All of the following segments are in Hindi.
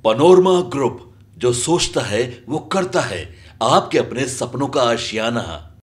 पनोरमा ग्रुप, जो सोचता है वो करता है। आपके अपने सपनों का आशियाना।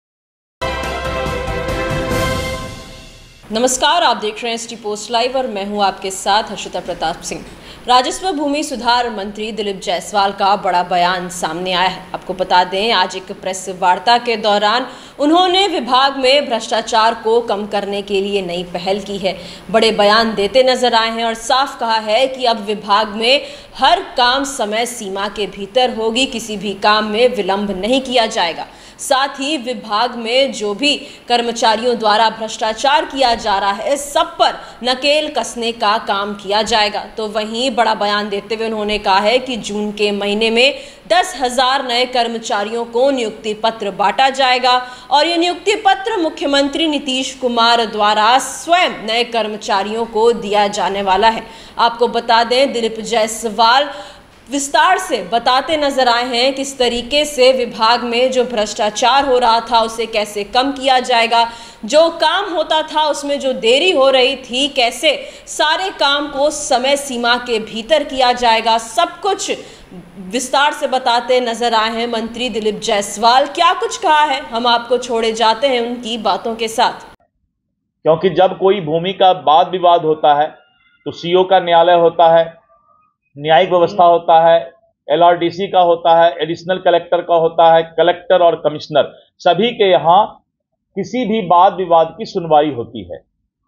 नमस्कार, आप देख रहे हैं एसटी पोस्ट लाइव और मैं हूं आपके साथ हर्षिता प्रताप सिंह। राजस्व भूमि सुधार मंत्री दिलीप जायसवाल का बड़ा बयान सामने आया है। आपको बता दें, आज एक प्रेस वार्ता के दौरान उन्होंने विभाग में भ्रष्टाचार को कम करने के लिए नई पहल की है। बड़े बयान देते नजर आए हैं और साफ कहा है कि अब विभाग में हर काम समय सीमा के भीतर होगी, किसी भी काम में विलंब नहीं किया जाएगा। साथ ही विभाग में जो भी कर्मचारियों द्वारा भ्रष्टाचार किया जा रहा है, सब पर नकेल कसने का काम किया जाएगा। तो वहीं बड़ा बयान देते हुए उन्होंने कहा है कि जून के महीने में 10,000 नए कर्मचारियों को नियुक्ति पत्र बांटा जाएगा और ये नियुक्ति पत्र मुख्यमंत्री नीतीश कुमार द्वारा स्वयं नए कर्मचारियों को दिया जाने वाला है। आपको बता दें, दिलीप जायसवाल विस्तार से बताते नजर आए हैं किस तरीके से विभाग में जो भ्रष्टाचार हो रहा था उसे कैसे कम किया जाएगा, जो काम होता था उसमें जो देरी हो रही थी कैसे सारे काम को समय सीमा के भीतर किया जाएगा। सब कुछ विस्तार से बताते नजर आए हैं मंत्री दिलीप जायसवाल। क्या कुछ कहा है, हम आपको छोड़े जाते हैं उनकी बातों के साथ। क्योंकि जब कोई भूमि का वाद विवाद होता है तो सीओ का न्यायालय होता है, न्यायिक व्यवस्था होता है, एलआरडीसी का होता है, एडिशनल कलेक्टर का होता है, कलेक्टर और कमिश्नर, सभी के यहाँ किसी भी वाद विवाद की सुनवाई होती है।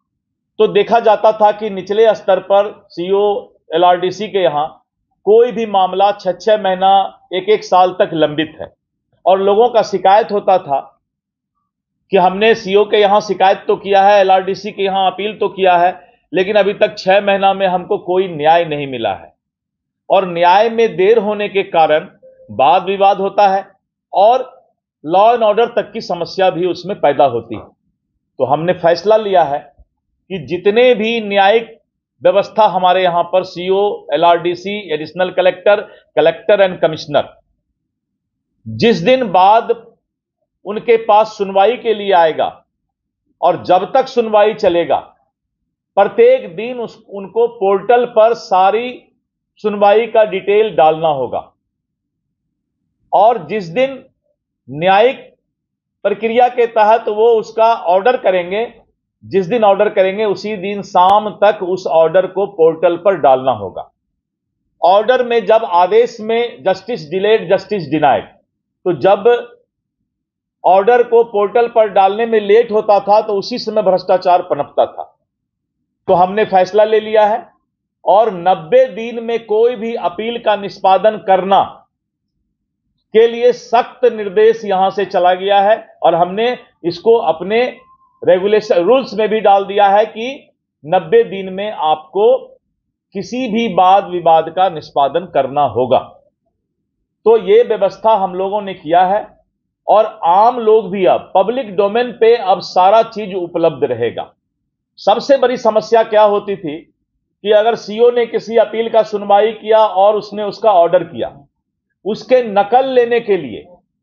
तो देखा जाता था कि निचले स्तर पर सीओ एलआरडीसी के यहाँ कोई भी मामला 6-6 महीना 1-1 साल तक लंबित है और लोगों का शिकायत होता था कि हमने सीओ के यहाँ शिकायत तो किया है, एलआरडीसी के यहाँ अपील तो किया है, लेकिन अभी तक 6 महीना में हमको कोई न्याय नहीं मिला है। और न्याय में देर होने के कारण वाद विवाद होता है और लॉ एंड ऑर्डर तक की समस्या भी उसमें पैदा होती है। तो हमने फैसला लिया है कि जितने भी न्यायिक व्यवस्था हमारे यहां पर CO, LRDC, additional collector, collector and commissioner, जिस दिन बाद उनके पास सुनवाई के लिए आएगा और जब तक सुनवाई चलेगा, प्रत्येक दिन उनको पोर्टल पर सारी सुनवाई का डिटेल डालना होगा और जिस दिन न्यायिक प्रक्रिया के तहत वो उसका ऑर्डर करेंगे, जिस दिन ऑर्डर करेंगे उसी दिन शाम तक उस ऑर्डर को पोर्टल पर डालना होगा। ऑर्डर में जब आदेश में जस्टिस डिलेड, जस्टिस डिनाइड, तो जब ऑर्डर को पोर्टल पर डालने में लेट होता था तो उसी समय भ्रष्टाचार पनपता था। तो हमने फैसला ले लिया है और 90 दिन में कोई भी अपील का निष्पादन करना के लिए सख्त निर्देश यहां से चला गया है और हमने इसको अपने रेगुलेशन रूल्स में भी डाल दिया है कि 90 दिन में आपको किसी भी वाद विवाद का निष्पादन करना होगा। तो ये व्यवस्था हम लोगों ने किया है और आम लोग भी अब पब्लिक डोमेन पे अब सारा चीज उपलब्ध रहेगा। सबसे बड़ी समस्या क्या होती थी कि अगर सीओ ने किसी अपील का सुनवाई किया और उसने उसका ऑर्डर किया, उसके नकल लेने के लिए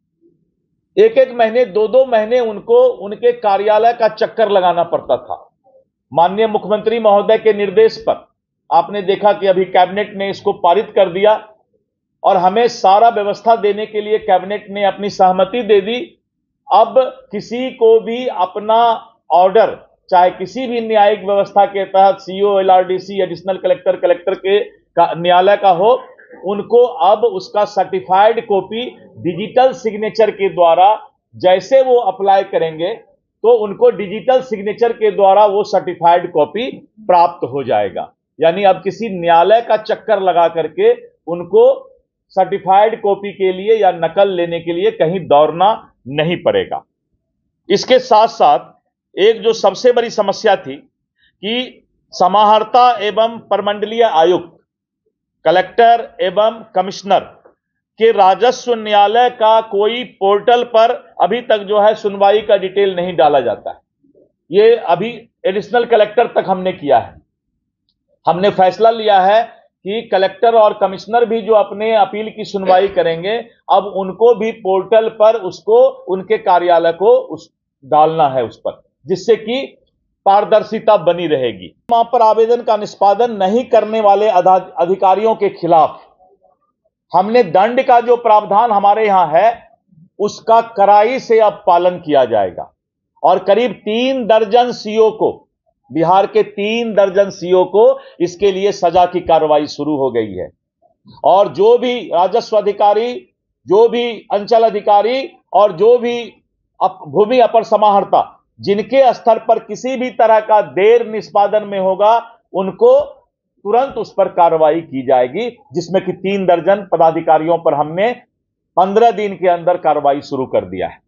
1-1 महीने 2-2 महीने उनको उनके कार्यालय का चक्कर लगाना पड़ता था। माननीय मुख्यमंत्री महोदय के निर्देश पर आपने देखा कि अभी कैबिनेट ने इसको पारित कर दिया और हमें सारा व्यवस्था देने के लिए कैबिनेट ने अपनी सहमति दे दी। अब किसी को भी अपना ऑर्डर, चाहे किसी भी न्यायिक व्यवस्था के तहत CO, LRDC, additional collector, collector के न्यायालय का हो, उनको अब उसका सर्टिफाइड कॉपी डिजिटल सिग्नेचर के द्वारा, जैसे वो अप्लाई करेंगे तो उनको डिजिटल सिग्नेचर के द्वारा वो सर्टिफाइड कॉपी प्राप्त हो जाएगा। यानी अब किसी न्यायालय का चक्कर लगा करके उनको सर्टिफाइड कॉपी के लिए या नकल लेने के लिए कहीं दौड़ना नहीं पड़ेगा। इसके साथ साथ एक जो सबसे बड़ी समस्या थी कि समाहर्ता एवं प्रमंडलीय आयुक्त, कलेक्टर एवं कमिश्नर के राजस्व न्यायालय का कोई पोर्टल पर अभी तक जो है सुनवाई का डिटेल नहीं डाला जाता है। ये अभी एडिशनल कलेक्टर तक हमने किया है। हमने फैसला लिया है कि कलेक्टर और कमिश्नर भी जो अपने अपील की सुनवाई करेंगे, अब उनको भी पोर्टल पर उसको उनके कार्यालय को डालना है उस पर, जिससे कि पारदर्शिता बनी रहेगी। वहां पर आवेदन का निष्पादन नहीं करने वाले अधिकारियों के खिलाफ हमने दंड का जो प्रावधान हमारे यहां है उसका कड़ाई से अब पालन किया जाएगा और करीब 3 दर्जन सीओ को, बिहार के 3 दर्जन सीओ को इसके लिए सजा की कार्रवाई शुरू हो गई है। और जो भी राजस्व अधिकारी, जो भी अंचल अधिकारी और जो भी भूमि अपर समाहर्ता जिनके स्तर पर किसी भी तरह का देर निष्पादन में होगा, उनको तुरंत उस पर कार्रवाई की जाएगी, जिसमें कि 3 दर्जन पदाधिकारियों पर हमने 15 दिन के अंदर कार्रवाई शुरू कर दिया है।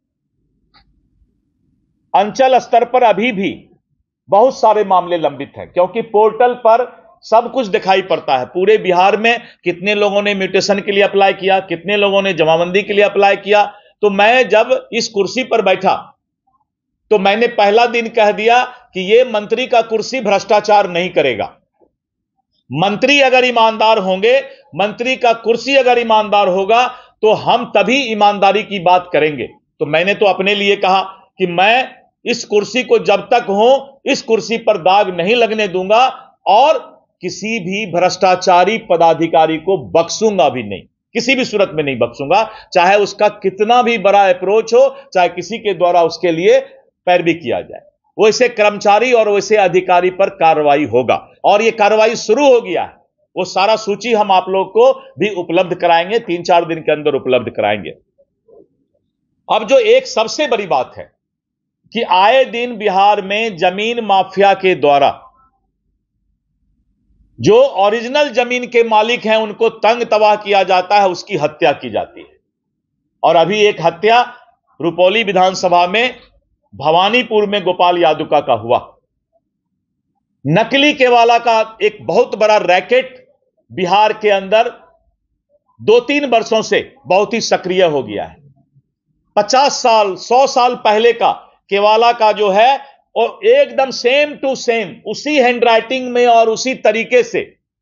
अंचल स्तर पर अभी भी बहुत सारे मामले लंबित हैं, क्योंकि पोर्टल पर सब कुछ दिखाई पड़ता है। पूरे बिहार में कितने लोगों ने म्यूटेशन के लिए अप्लाई किया, कितने लोगों ने जमाबंदी के लिए अप्लाई किया। तो मैं जब इस कुर्सी पर बैठा तो मैंने पहला दिन कह दिया कि यह मंत्री का कुर्सी भ्रष्टाचार नहीं करेगा। मंत्री अगर ईमानदार होंगे, मंत्री का कुर्सी अगर ईमानदार होगा, तो हम तभी ईमानदारी की बात करेंगे। तो मैंने तो अपने लिए कहा कि मैं इस कुर्सी को जब तक हूं, इस कुर्सी पर दाग नहीं लगने दूंगा और किसी भी भ्रष्टाचारी पदाधिकारी को बख्शूंगा भी नहीं, किसी भी सूरत में नहीं बख्शूंगा, चाहे उसका कितना भी बड़ा अप्रोच हो, चाहे किसी के द्वारा उसके लिए पैरवी किया जाए। वैसे कर्मचारी और वैसे अधिकारी पर कार्रवाई होगा और यह कार्रवाई शुरू हो गया है। वो सारा सूची हम आप लोग को भी उपलब्ध कराएंगे, 3-4 दिन के अंदर उपलब्ध कराएंगे। अब जो एक सबसे बड़ी बात है कि आए दिन बिहार में जमीन माफिया के द्वारा जो ओरिजिनल जमीन के मालिक हैं उनको तंग तबाह किया जाता है, उसकी हत्या की जाती है। और अभी एक हत्या रुपौली विधानसभा में भवानीपुर में गोपाल यादुका का हुआ। नकली केवाला का एक बहुत बड़ा रैकेट बिहार के अंदर 2-3 वर्षों से बहुत ही सक्रिय हो गया है। 50 साल 100 साल पहले का केवाला का जो है और एकदम सेम टू सेम उसी हैंडराइटिंग में और उसी तरीके से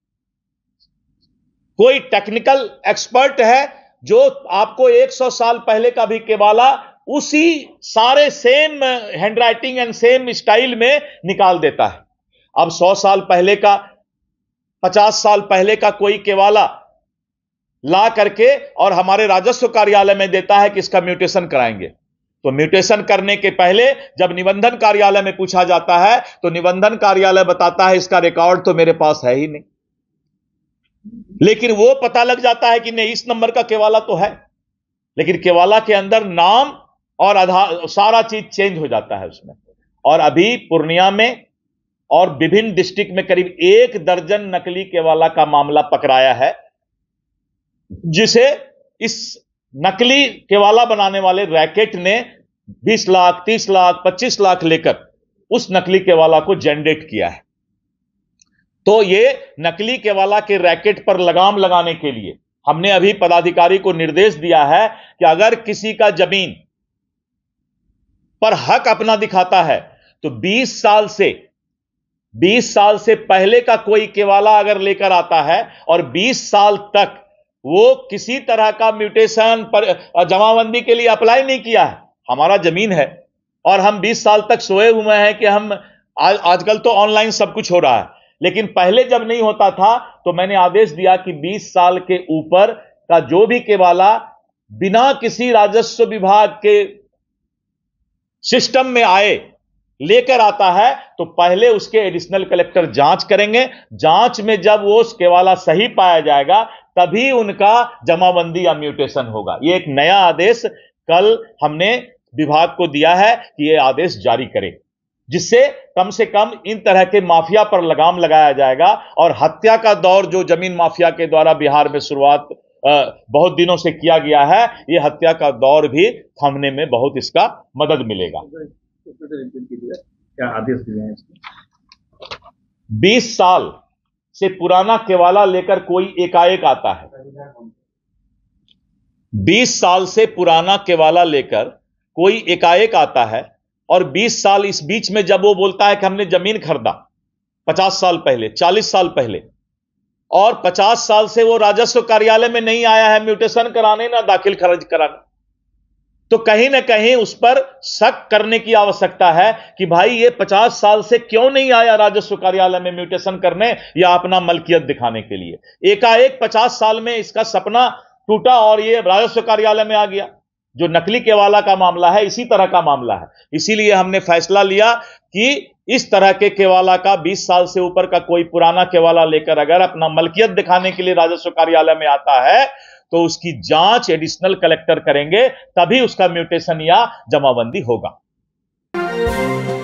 कोई टेक्निकल एक्सपर्ट है जो आपको 100 साल पहले का भी केवाला उसी सारे same handwriting and same style में निकाल देता है। अब 100 साल पहले का, 50 साल पहले का कोई केवाला ला करके और हमारे राजस्व कार्यालय में देता है कि इसका म्यूटेशन कराएंगे। तो म्यूटेशन करने के पहले जब निबंधन कार्यालय में पूछा जाता है तो निबंधन कार्यालय बताता है इसका रिकॉर्ड तो मेरे पास है ही नहीं, लेकिन वो पता लग जाता है कि नहीं, इस नंबर का केवाला तो है, लेकिन केवाला के अंदर नाम और आधार सारा चीज चेंज हो जाता है उसमें। और अभी पूर्णिया में और विभिन्न डिस्ट्रिक्ट में करीब 1 दर्जन नकली केवाला का मामला पकड़ाया है, जिसे इस नकली केवाला बनाने वाले रैकेट ने 20 लाख, 30 लाख, 25 लाख लेकर उस नकली केवाला को जनरेट किया है। तो ये नकली केवाला के रैकेट पर लगाम लगाने के लिए हमने अभी पदाधिकारी को निर्देश दिया है कि अगर किसी का जमीन पर हक अपना दिखाता है तो 20 साल से पहले का कोई केवाला अगर लेकर आता है और 20 साल तक वो किसी तरह का म्यूटेशन पर जमाबंदी के लिए अप्लाई नहीं किया है, हमारा जमीन है और हम 20 साल तक सोए हुए हैं कि हम आजकल तो ऑनलाइन सब कुछ हो रहा है, लेकिन पहले जब नहीं होता था तो मैंने आदेश दिया कि 20 साल के ऊपर का जो भी केवाला बिना किसी राजस्व विभाग के सिस्टम में आए लेकर आता है तो पहले उसके एडिशनल कलेक्टर जांच करेंगे। जांच में जब वो केवाला सही पाया जाएगा तभी उनका जमाबंदी या म्यूटेशन होगा। ये एक नया आदेश कल हमने विभाग को दिया है कि ये आदेश जारी करें, जिससे कम से कम इन तरह के माफिया पर लगाम लगाया जाएगा। और हत्या का दौर जो जमीन माफिया के द्वारा बिहार में शुरुआत बहुत दिनों से किया गया है, ये हत्या का दौर भी थमने में बहुत इसका मदद मिलेगा। क्या आदेश दिए हैं? 20 साल से पुराना केवाला लेकर कोई एकाएक आता है, 20 साल से पुराना केवाला लेकर कोई एकाएक आता है और 20 साल इस बीच में जब वो बोलता है कि हमने जमीन खरीदा 50 साल पहले, 40 साल पहले, और 50 साल से वो राजस्व कार्यालय में नहीं आया है म्यूटेशन कराने ना दाखिल खारिज कराने, तो कहीं ना कहीं उस पर शक करने की आवश्यकता है कि भाई ये 50 साल से क्यों नहीं आया राजस्व कार्यालय में म्यूटेशन करने या अपना मलकियत दिखाने के लिए। एकाएक 50 साल में इसका सपना टूटा और ये राजस्व कार्यालय में आ गया। जो नकली केवाला का मामला है इसी तरह का मामला है। इसीलिए हमने फैसला लिया कि इस तरह के केवाला का 20 साल से ऊपर का कोई पुराना केवाला लेकर अगर अपना मलकियत दिखाने के लिए राजस्व कार्यालय में आता है तो उसकी जांच एडिशनल कलेक्टर करेंगे, तभी उसका म्यूटेशन या जमाबंदी होगा।